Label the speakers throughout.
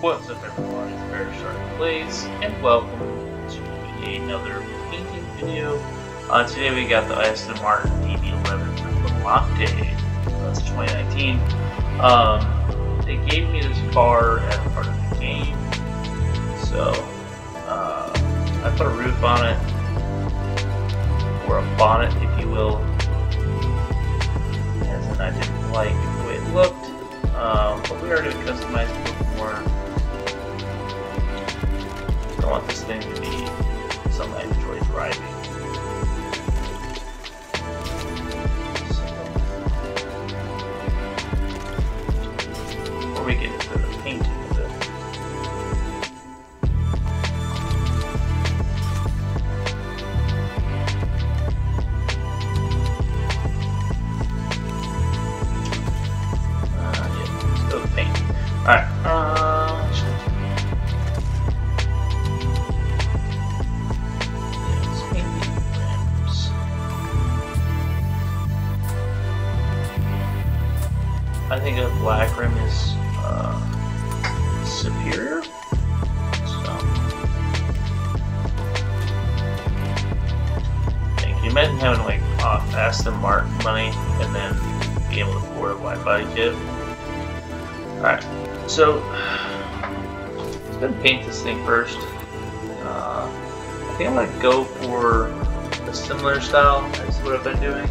Speaker 1: What's up everyone, it's Bear Shark Plays, and welcome to another painting video. Today we got the Aston Martin DB11 Latte. That's 2019. They gave me this car as part of the game, so I put a roof on it, or a bonnet if you will, as in I didn't like the way it looked. But we are doing customized a little more. I want this thing to be something I enjoy driving. So, before we get into the painting of it, yeah, let's go with paint. Alright, I think a black rim is superior. So, can you imagine having like Aston Martin money and then being able to afford a wide body kit? Alright, so let's go and paint this thing first. I think I'm going to go for a similar style as what I've been doing.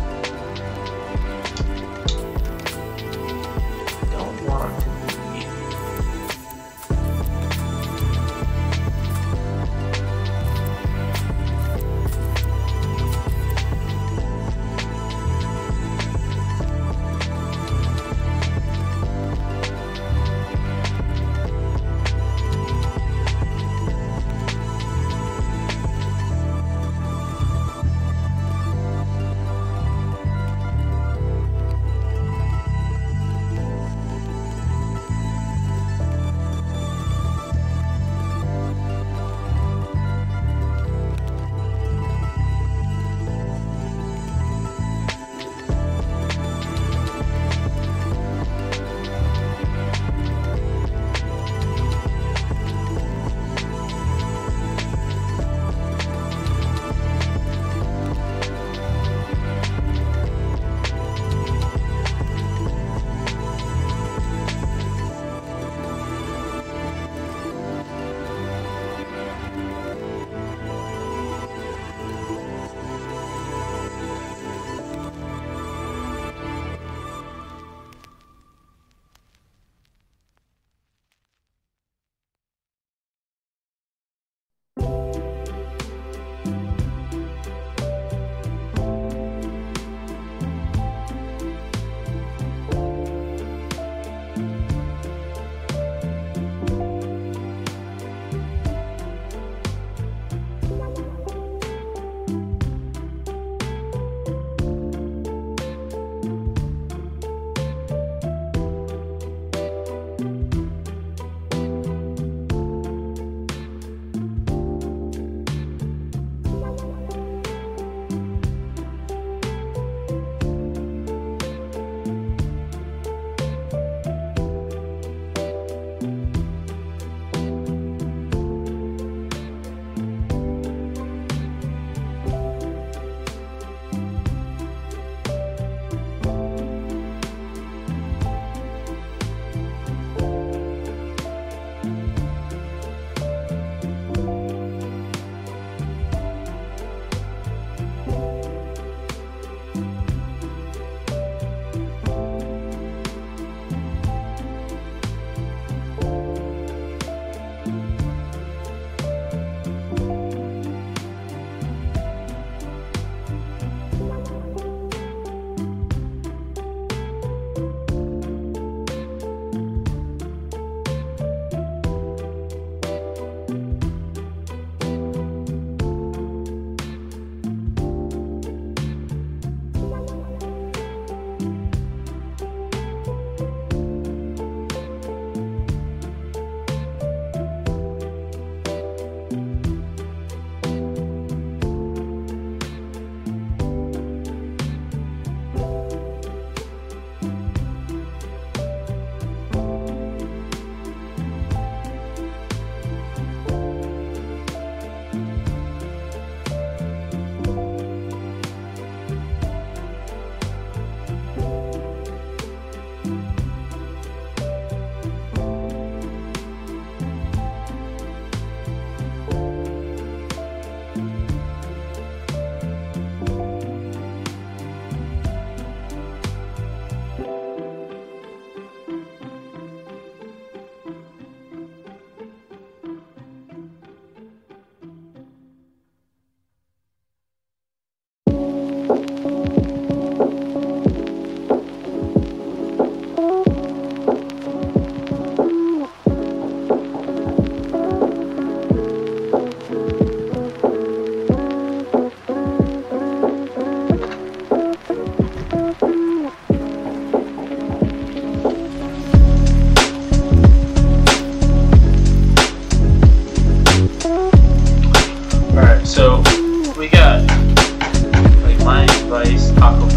Speaker 1: Alright, so we got like my advice, Taco